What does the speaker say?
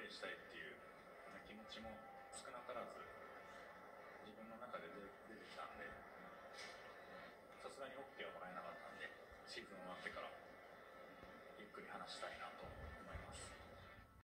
イしたいっていう気持ちも少なからず自分の中で出てきたんで、さすがに OK はもらえなかったんで、シーズン終わってからゆっくり話したいな